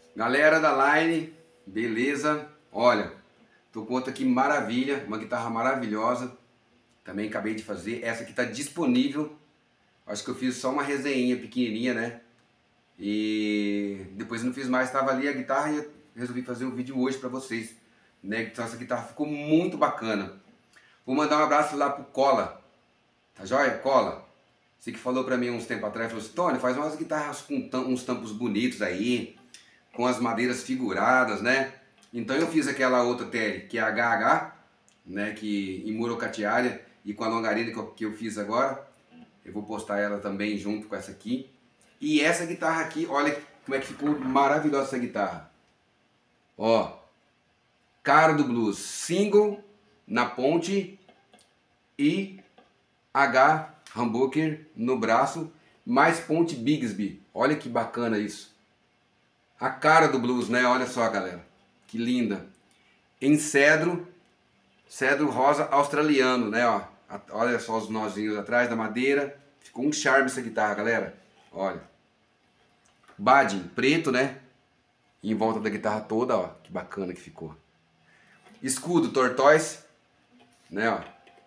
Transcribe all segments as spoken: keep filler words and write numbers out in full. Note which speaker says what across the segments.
Speaker 1: Galera da Line, beleza? Olha, tô com outra aqui maravilha, uma guitarra maravilhosa. Também acabei de fazer, essa aqui tá disponível. Acho que eu fiz só uma resenhinha pequenininha, né? E depois eu não fiz mais, tava ali a guitarra e eu resolvi fazer um vídeo hoje pra vocês, né? Então essa guitarra ficou muito bacana. Vou mandar um abraço lá pro Cola, tá joia? Cola, você que falou pra mim uns tempos atrás, falou assim: Tony, faz umas guitarras com uns tampos bonitos aí, com as madeiras figuradas, né? Então eu fiz aquela outra tele, que é a H H, né? Que em Murocatiária, e com a longarina que eu, que eu fiz agora. Eu vou postar ela também junto com essa aqui. E essa guitarra aqui, olha como é que ficou maravilhosa essa guitarra. Ó, cara do blues, single na ponte e H humbucker no braço, mais ponte Bigsby. Olha que bacana isso. A cara do blues, né? Olha só, galera. Que linda. Em cedro, cedro rosa australiano, né? Ó, olha só os nozinhos atrás da madeira. Ficou um charme essa guitarra, galera. Olha. Badin preto, né? E em volta da guitarra toda, ó. Que bacana que ficou. Escudo tortoise, né? Ó.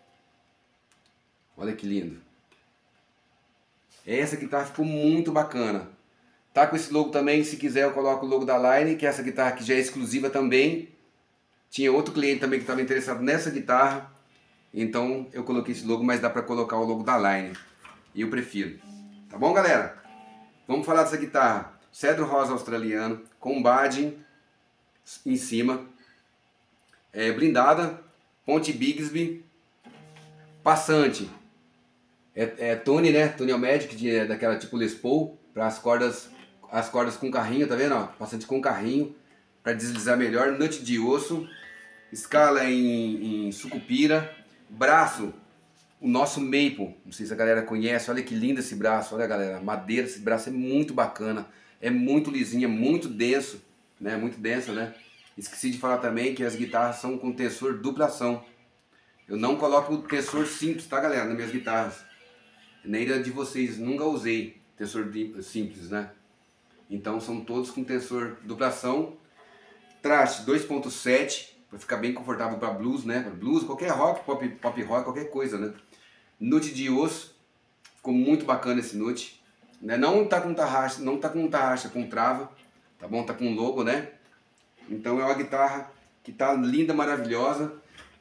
Speaker 1: Olha que lindo. Essa guitarra ficou muito bacana. Tá com esse logo também, se quiser eu coloco o logo da Line, que essa guitarra aqui já é exclusiva também. Tinha outro cliente também que estava interessado nessa guitarra, então eu coloquei esse logo, mas dá para colocar o logo da Line. E eu prefiro. Tá bom, galera? Vamos falar dessa guitarra. Cedro rosa australiano, com badging em cima. É, blindada, ponte Bigsby, passante. É, é Tone, né? Tone Magic, de, é daquela tipo Les Paul, para as cordas, as cordas com carrinho, tá vendo? Ó? Passante com carrinho, para deslizar melhor. Nut de osso, escala em, em sucupira, braço, o nosso maple. Não sei se a galera conhece. Olha que lindo esse braço, olha, galera, madeira. Esse braço é muito bacana, é muito lisinho, é muito denso, né? Muito denso, né? Esqueci de falar também que as guitarras são com tensor duplação. Eu não coloco o tensor simples, tá, galera, nas minhas guitarras. Nem da de vocês, nunca usei tensor simples, né? Então são todos com tensor duplação. Traste dois ponto sete, para ficar bem confortável para blues, né? Pra blues, qualquer rock, pop, pop rock, qualquer coisa, né? Nut de osso, ficou muito bacana esse nut. Né? Não tá com tarraxa, não tá com tarraxa, com trava, tá bom? Tá com logo, né? Então é uma guitarra que tá linda, maravilhosa.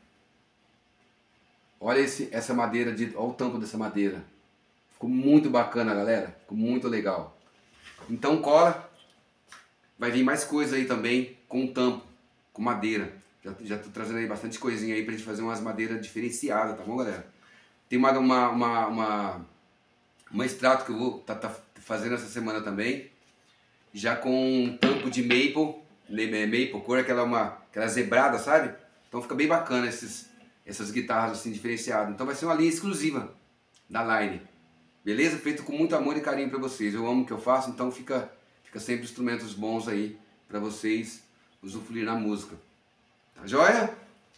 Speaker 1: Olha esse, essa madeira, de, olha o tampo dessa madeira. Ficou muito bacana, galera. Ficou muito legal. Então cola. Vai vir mais coisa aí também com tampo, com madeira. Já, já tô trazendo aí bastante coisinha aí pra gente fazer umas madeiras diferenciadas, tá bom, galera? Tem uma, uma, uma, uma, uma extrato que eu vou tá, tá fazendo essa semana também. Já com tampo de maple. Maple, cor aquela, uma, aquela zebrada, sabe? Então fica bem bacana esses, essas guitarras assim diferenciadas. Então vai ser uma linha exclusiva da Line. Beleza? Feito com muito amor e carinho pra vocês. Eu amo o que eu faço, então fica, fica sempre instrumentos bons aí pra vocês usufruir na música. Tá joia?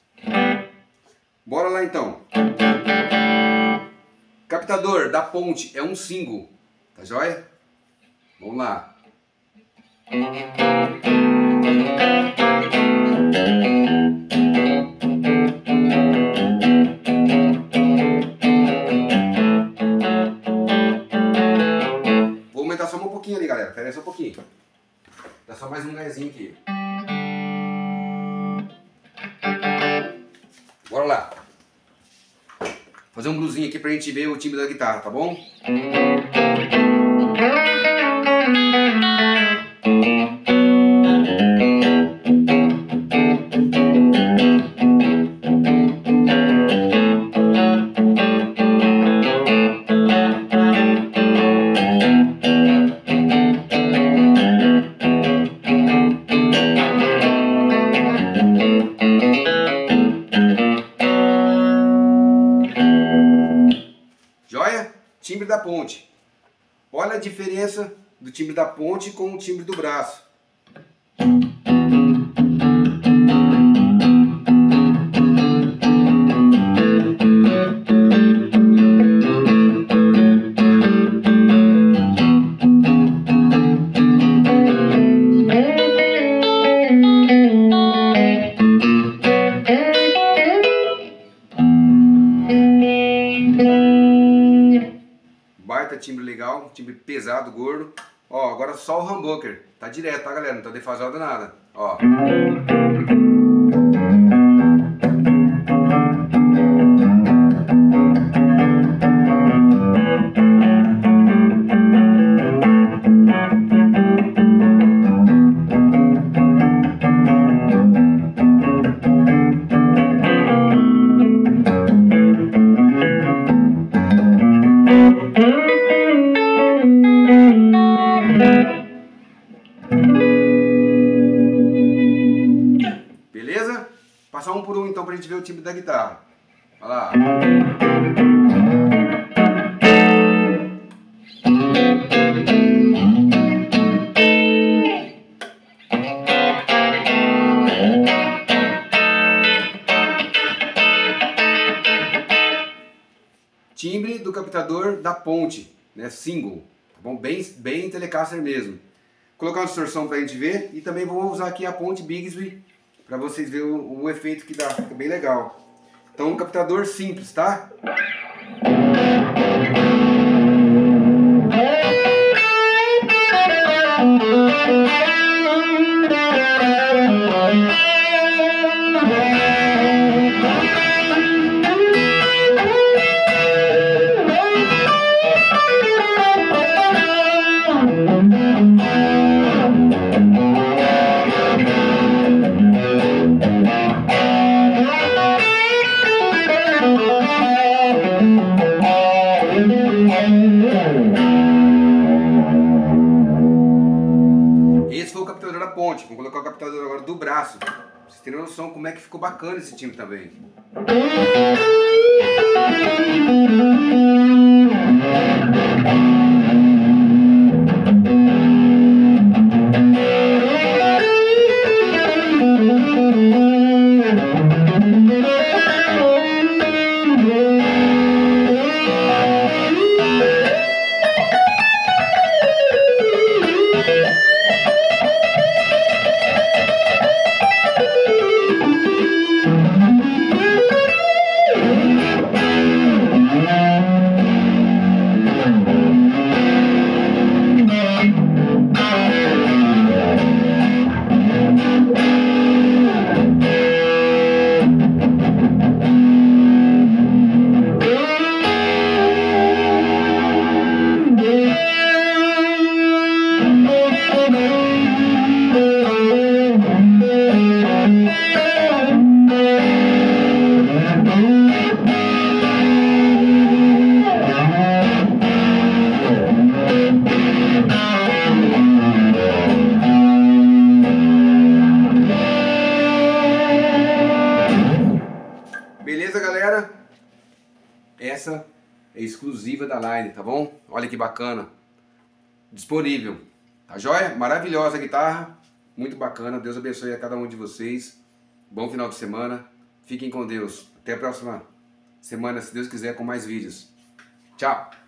Speaker 1: Bora lá então. Captador da ponte é um single. Tá joia? Vamos lá. Vou aumentar só um pouquinho ali, galera. Espera aí só um pouquinho. Dá só mais um gásinho aqui. Bora lá. Fazer um bluesinho aqui pra gente ver o timbre da guitarra, tá bom? Joia? Timbre da ponte. Olha a diferença do timbre da ponte com o timbre do braço. timbre pesado, gordo. Ó, agora só o humbucker. Tá direto, tá, galera? Não tá defasado nada. Ó. Beleza? Passar um por um então pra gente ver o timbre da guitarra. Olha lá. Timbre do captador da Ponte, né? Single, tá bom? Bem, bem Telecaster mesmo. Vou colocar uma distorção pra gente ver e também vou usar aqui a Ponte Bigsby para vocês verem o, o efeito que dá, fica bem legal. Então um captador simples, tá? Esse foi o captador da Ponte. Vamos colocar o captador agora do braço. Pra vocês terem noção como é que ficou bacana esse timbre também. Beleza, galera? Essa é exclusiva da Line, tá bom? Olha que bacana. Disponível. Tá joia? Maravilhosa a guitarra. Muito bacana. Deus abençoe a cada um de vocês. Bom final de semana. Fiquem com Deus. Até a próxima semana, se Deus quiser, com mais vídeos. Tchau!